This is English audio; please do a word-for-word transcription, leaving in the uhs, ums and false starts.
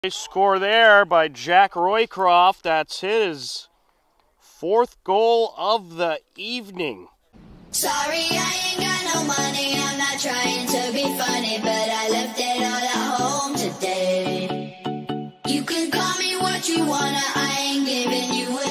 Nice score there by Jack Roycroft. That's his fourth goal of the evening. Sorry, I ain't got no money. I'm not trying to be funny, but I left it all at home today. You can call me what you wanna. I ain't giving you a